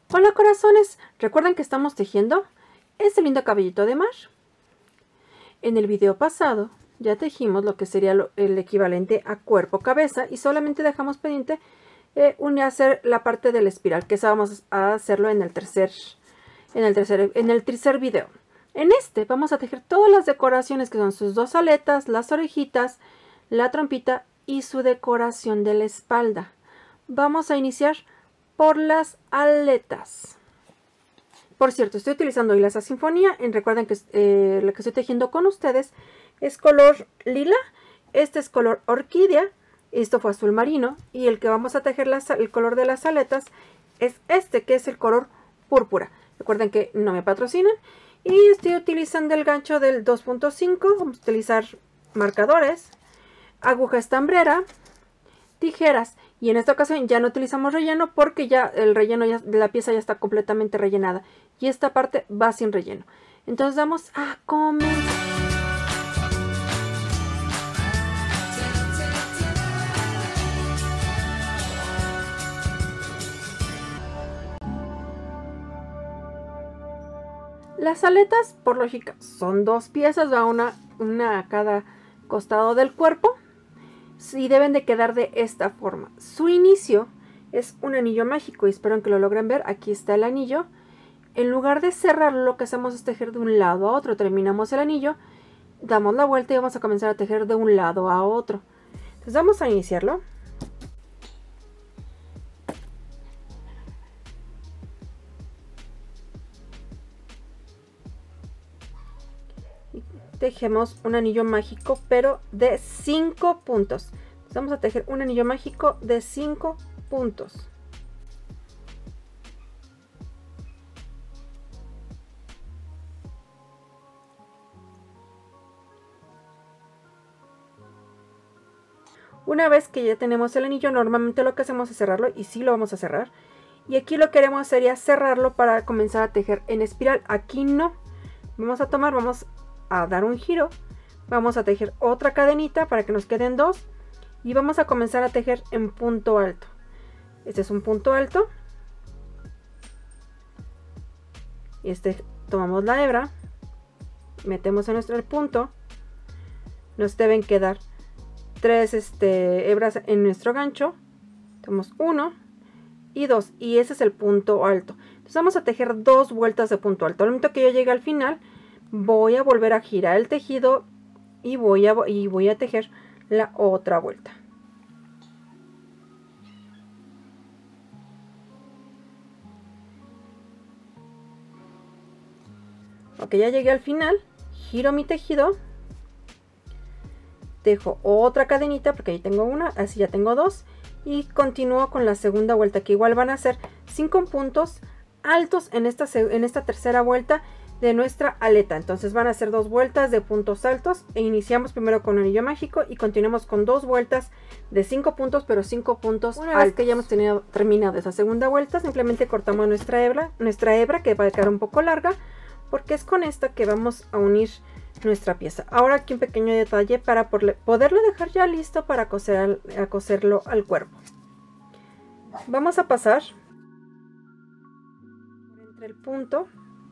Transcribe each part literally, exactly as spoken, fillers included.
Hola corazones, recuerden que estamos tejiendo este lindo cabellito de mar. En el video pasado ya tejimos lo que sería lo, el equivalente a cuerpo cabeza y solamente dejamos pendiente eh, un, hacer la parte del espiral, que esa vamos a hacerlo en el tercer en el tercer en el tercer video. En este vamos a tejer todas las decoraciones que son sus dos aletas, las orejitas, la trompita y su decoración de la espalda. Vamos a iniciar por las aletas. Por cierto, estoy utilizando hilas a sinfonía. Y recuerden que eh, lo que estoy tejiendo con ustedes es color lila. Este es color orquídea. Esto fue azul marino. Y el que vamos a tejer las, el color de las aletas es este, que es el color púrpura. Recuerden que no me patrocinan. Y estoy utilizando el gancho del dos punto cinco. Vamos a utilizar marcadores, aguja estambrera, tijeras. Y en esta ocasión ya no utilizamos relleno porque ya el relleno ya, de la pieza ya está completamente rellenada. Y esta parte va sin relleno. Entonces vamos a comenzar. Las aletas, por lógica, son dos piezas, va una, una a cada costado del cuerpo. Y deben de quedar de esta forma. Su inicio es un anillo mágico y espero que lo logren ver. Aquí está el anillo. En lugar de cerrarlo, lo que hacemos es tejer de un lado a otro. Terminamos el anillo, damos la vuelta y vamos a comenzar a tejer de un lado a otro. Entonces vamos a iniciarlo. Tejemos un anillo mágico, pero de cinco puntos. Entonces vamos a tejer un anillo mágico de cinco puntos. Una vez que ya tenemos el anillo, normalmente lo que hacemos es cerrarlo, y sí lo vamos a cerrar. Y aquí lo que queremos sería cerrarlo para comenzar a tejer en espiral. Aquí no. Vamos a tomar, vamos a dar un giro, vamos a tejer otra cadenita para que nos queden dos y vamos a comenzar a tejer en punto alto. Este es un punto alto y este, tomamos la hebra, metemos en nuestro punto, nos deben quedar tres este, hebras en nuestro gancho, tenemos uno y dos y ese es el punto alto. Entonces vamos a tejer dos vueltas de punto alto. Al momento que yo llegue al final, voy a volver a girar el tejido y voy a, y voy a tejer la otra vuelta. Ok, ya llegué al final, giro mi tejido, tejo otra cadenita porque ahí tengo una, así ya tengo dos y continúo con la segunda vuelta, que igual van a ser cinco puntos altos en esta, en esta tercera vuelta de nuestra aleta. Entonces van a ser dos vueltas de puntos altos e iniciamos primero con un anillo mágico y continuamos con dos vueltas de cinco puntos, pero cinco puntos altos. Una vez que ya hemos tenido, terminado esa segunda vuelta, simplemente cortamos nuestra hebra, nuestra hebra que va a quedar un poco larga porque es con esta que vamos a unir nuestra pieza. Ahora aquí un pequeño detalle para poderlo dejar ya listo para coser al, a coserlo al cuerpo. Vamos a pasar entre el punto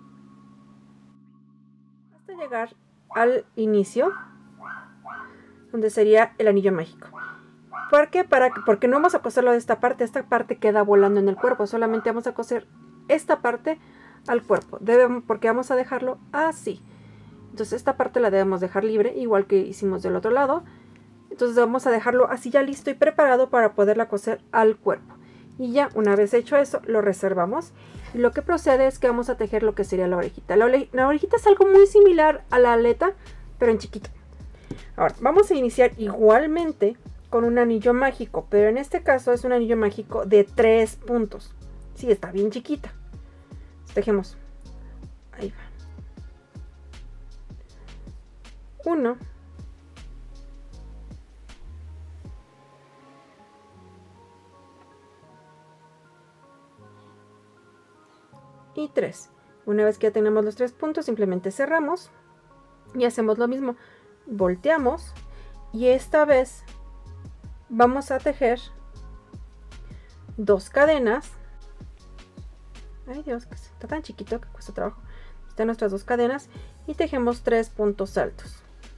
hasta llegar al inicio donde sería el anillo mágico. ¿Por qué? Para, porque no vamos a coserlo de esta parte, esta parte queda volando en el cuerpo, solamente vamos a coser esta parte al cuerpo, Debemos, porque vamos a dejarlo así. Entonces esta parte la debemos dejar libre, igual que hicimos del otro lado. Entonces vamos a dejarlo así ya listo y preparado para poderla coser al cuerpo. Y ya una vez hecho eso, lo reservamos. Y lo que procede es que vamos a tejer lo que sería la orejita. La, ore la orejita es algo muy similar a la aleta, pero en chiquito. Ahora, vamos a iniciar igualmente con un anillo mágico, pero en este caso es un anillo mágico de tres puntos. Sí, está bien chiquita. Tejemos. Ahí va. Uno. Y tres. Una vez que ya tenemos los tres puntos, simplemente cerramos y hacemos lo mismo. Volteamos y esta vez vamos a tejer dos cadenas Ay Dios, que está tan chiquito que cuesta trabajo. Están nuestras dos cadenas y tejemos tres puntos altos.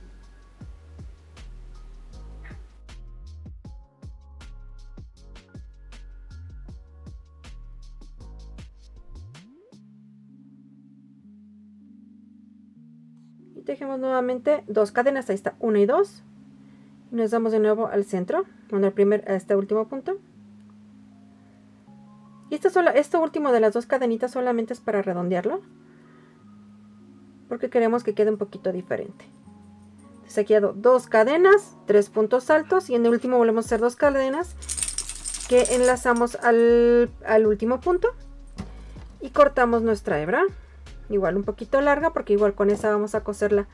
Y tejemos nuevamente dos cadenas, ahí está, una y dos. Y nos damos de nuevo al centro, bueno, el primer, a este último punto. Y esto, solo, esto último de las dos cadenitas solamente es para redondearlo, porque queremos que quede un poquito diferente. Entonces aquí hago dos cadenas, tres puntos altos, y en el último volvemos a hacer dos cadenas que enlazamos al, al último punto y cortamos nuestra hebra, igual un poquito larga, porque igual con esa vamos a coserla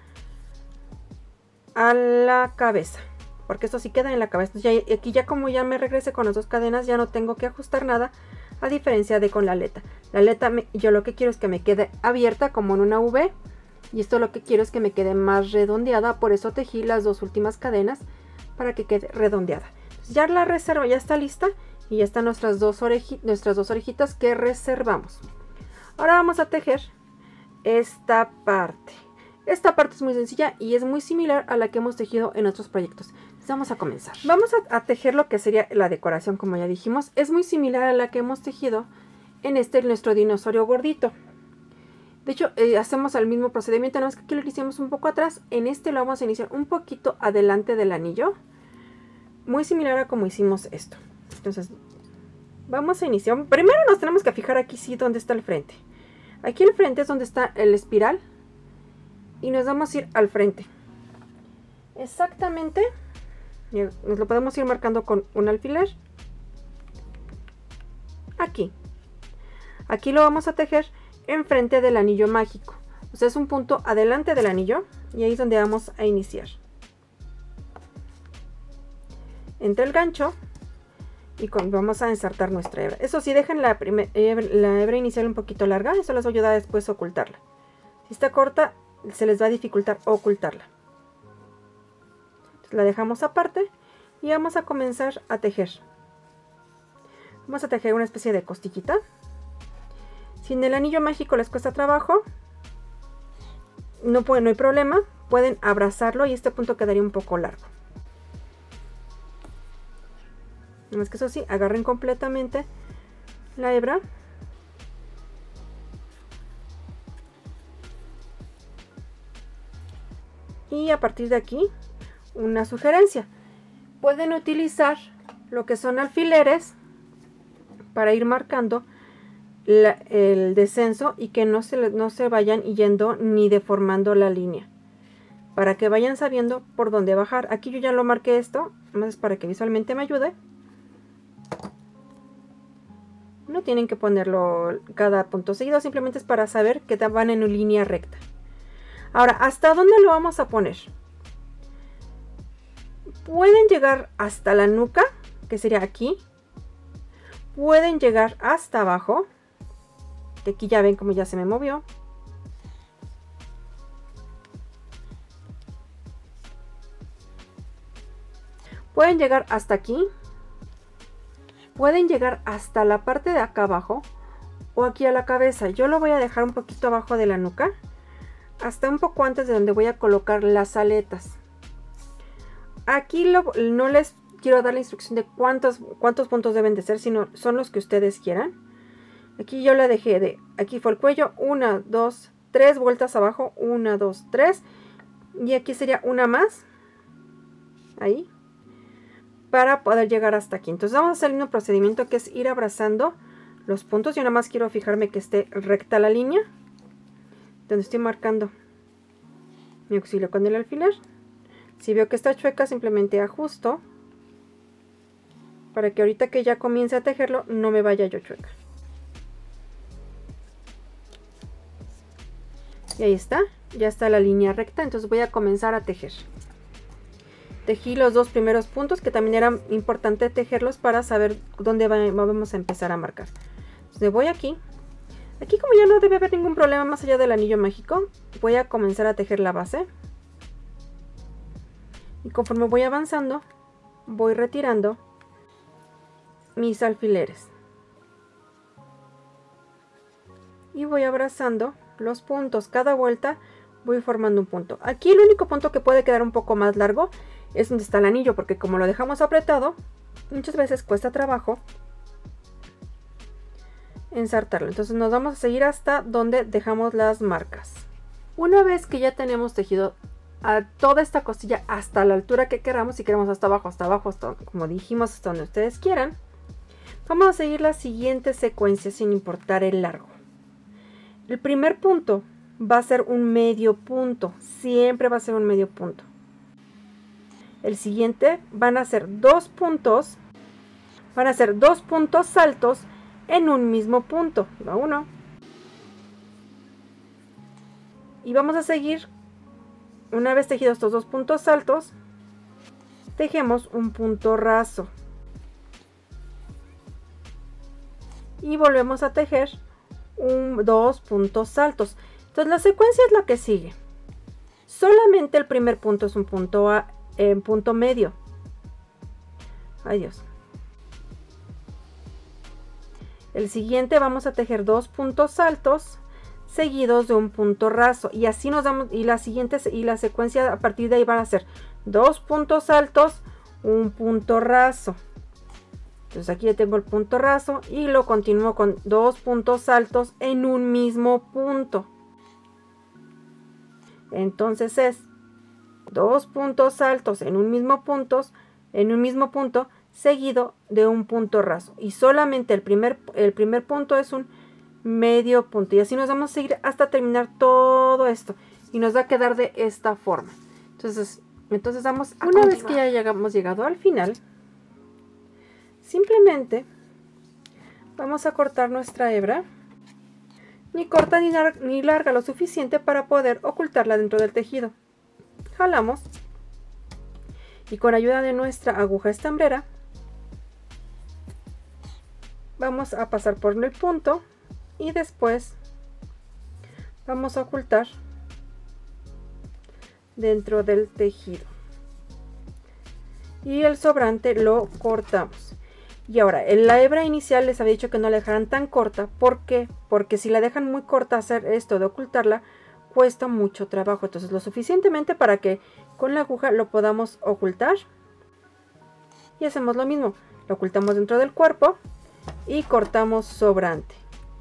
a la cabeza, porque esto sí queda en la cabeza. Entonces ya, aquí ya como ya me regrese con las dos cadenas, ya no tengo que ajustar nada, a diferencia de con la aleta. La aleta me, yo lo que quiero es que me quede abierta como en una V, y esto lo que quiero es que me quede más redondeada, por eso tejí las dos últimas cadenas para que quede redondeada. Entonces ya la reserva ya está lista y ya están nuestras dos, oreji, nuestras dos orejitas que reservamos. Ahora vamos a tejer esta parte. Esta parte es muy sencilla y es muy similar a la que hemos tejido en otros proyectos. Entonces vamos a comenzar. Vamos a, a tejer lo que sería la decoración, como ya dijimos. Es muy similar a la que hemos tejido en este, nuestro dinosaurio gordito. De hecho, eh, hacemos el mismo procedimiento, nada más que aquí lo iniciamos un poco atrás. En este lo vamos a iniciar un poquito adelante del anillo. Muy similar a como hicimos esto. Entonces, vamos a iniciar. Primero nos tenemos que fijar aquí sí donde está el frente. Aquí el frente es donde está el espiral. Y nos vamos a ir al frente. Exactamente. Nos lo podemos ir marcando con un alfiler. Aquí. Aquí lo vamos a tejer enfrente del anillo mágico. O sea, es un punto adelante del anillo. Y ahí es donde vamos a iniciar. Entre el gancho. Y con, vamos a ensartar nuestra hebra. Eso sí, dejen la, primer, la hebra inicial un poquito larga. Eso les va a ayudar después a ocultarla. Si está corta, se les va a dificultar ocultarla. Entonces la dejamos aparte y vamos a comenzar a tejer. Vamos a tejer una especie de costillita. Si en el anillo mágico les cuesta trabajo, no, puede, no hay problema, pueden abrazarlo y este punto quedaría un poco largo. Nada más que eso sí, agarren completamente la hebra. Y a partir de aquí, una sugerencia. Pueden utilizar lo que son alfileres para ir marcando la, el descenso y que no se, no se vayan yendo ni deformando la línea. Para que vayan sabiendo por dónde bajar. Aquí yo ya lo marqué esto, más para que visualmente me ayude. No tienen que ponerlo cada punto seguido, simplemente es para saber que van en una línea recta. Ahora, ¿hasta dónde lo vamos a poner? Pueden llegar hasta la nuca, que sería aquí. Pueden llegar hasta abajo, que aquí ya ven como ya se me movió. Pueden llegar hasta aquí. Pueden llegar hasta la parte de acá abajo o aquí a la cabeza. Yo lo voy a dejar un poquito abajo de la nuca, hasta un poco antes de donde voy a colocar las aletas. Aquí lo, no les quiero dar la instrucción de cuántos, cuántos puntos deben de ser, sino son los que ustedes quieran. Aquí yo la dejé de, aquí fue el cuello, una, dos, tres vueltas abajo, una, dos, tres. Y aquí sería una más, ahí, para poder llegar hasta aquí. Entonces vamos a hacer el mismo procedimiento, que es ir abrazando los puntos. Yo nada más quiero fijarme que esté recta la línea donde estoy marcando mi auxilio con el alfiler. Si veo que está chueca, simplemente ajusto para que ahorita que ya comience a tejerlo no me vaya yo chueca. Y ahí está, ya está la línea recta. Entonces voy a comenzar a tejer. Tejí los dos primeros puntos, que también era importante tejerlos para saber dónde vamos a empezar a marcar. Entonces voy aquí. Aquí, como ya no debe haber ningún problema más allá del anillo mágico, voy a comenzar a tejer la base. Y conforme voy avanzando, voy retirando mis alfileres. y voy abrazando los puntos. Cada vuelta voy formando un punto. Aquí el único punto que puede quedar un poco más largo es donde está el anillo, porque como lo dejamos apretado, muchas veces cuesta trabajo ensartarlo. Entonces nos vamos a seguir hasta donde dejamos las marcas. Una vez que ya tenemos tejido a toda esta costilla hasta la altura que queramos, si queremos hasta abajo, hasta abajo, hasta, como dijimos, hasta donde ustedes quieran, vamos a seguir la siguiente secuencia sin importar el largo. El primer punto va a ser un medio punto, siempre va a ser un medio punto. El siguiente van a ser dos puntos, van a ser dos puntos saltos en un mismo punto. Va uno. Y vamos a seguir, una vez tejidos estos dos puntos saltos, tejemos un punto raso. Y volvemos a tejer un, dos puntos saltos. Entonces la secuencia es la que sigue. Solamente el primer punto es un punto a, en punto medio. Ay Dios. El siguiente vamos a tejer dos puntos altos seguidos de un punto raso, y así nos damos, y la siguiente y la secuencia a partir de ahí van a ser dos puntos altos, un punto raso. Entonces aquí ya tengo el punto raso y lo continúo con dos puntos altos en un mismo punto. Entonces es dos puntos altos en un mismo punto, en un mismo punto seguido de un punto raso, y solamente el primer, el primer punto es un medio punto, y así nos vamos a seguir hasta terminar todo esto, y nos va a quedar de esta forma. Entonces, entonces vamos a una continuar. Vez que ya llegamos llegado al final, simplemente vamos a cortar nuestra hebra, ni corta ni, lar ni larga lo suficiente para poder ocultarla dentro del tejido. Jalamos y con ayuda de nuestra aguja estambrera vamos a pasar por el punto y después vamos a ocultar dentro del tejido, y el sobrante lo cortamos. Y ahora, en la hebra inicial les había dicho que no la dejaran tan corta. ¿Por qué? Porque si la dejan muy corta, hacer esto de ocultarla cuesta mucho trabajo. Entonces lo suficientemente para que con la aguja lo podamos ocultar, y hacemos lo mismo, lo ocultamos dentro del cuerpo y cortamos sobrante,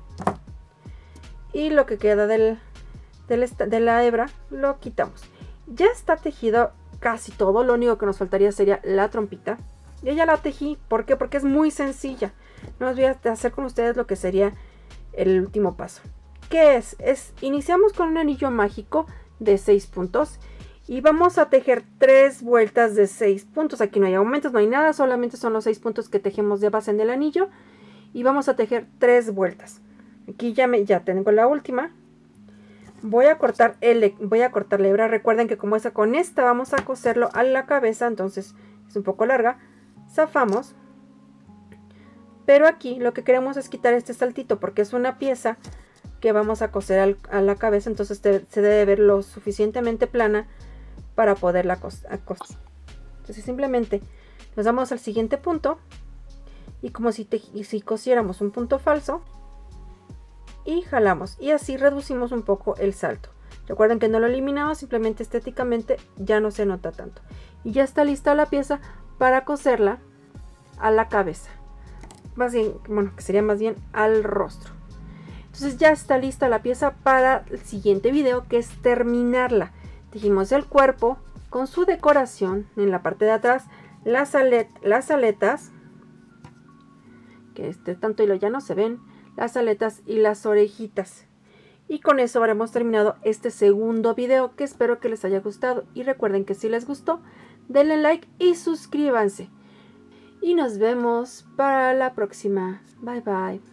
y lo que queda del, del, de la hebra lo quitamos. Ya está tejido casi todo, lo único que nos faltaría sería la trompita. Yo ya la tejí, ¿por qué? Porque es muy sencilla. No os voy a hacer con ustedes lo que sería el último paso. ¿Qué es? Es iniciamos con un anillo mágico de seis puntos y vamos a tejer tres vueltas de seis puntos. Aquí no hay aumentos, no hay nada, solamente son los seis puntos que tejemos de base en el anillo, y vamos a tejer tres vueltas. Aquí ya, me, ya tengo la última. Voy a cortar el, voy a cortar la hebra. Recuerden que como esa, con esta vamos a coserlo a la cabeza, entonces es un poco larga. Zafamos, pero aquí lo que queremos es quitar este saltito porque es una pieza que vamos a coser al, a la cabeza, entonces te, se debe ver lo suficientemente plana para poderla coser. Entonces simplemente nos damos al siguiente punto y como si, te, si cosiéramos un punto falso, y jalamos, y así reducimos un poco el salto. Recuerden que no lo eliminamos, simplemente estéticamente ya no se nota tanto, y ya está lista la pieza para coserla a la cabeza, más bien, bueno, que sería más bien al rostro. Entonces ya está lista la pieza para el siguiente video, que es terminarla. Tejimos el cuerpo con su decoración en la parte de atrás, las, alet las aletas, que este tanto hilo ya no se ven, las aletas y las orejitas. Y con eso habremos terminado este segundo video, que espero que les haya gustado, y recuerden que si les gustó, denle like y suscríbanse. Y nos vemos para la próxima. Bye bye.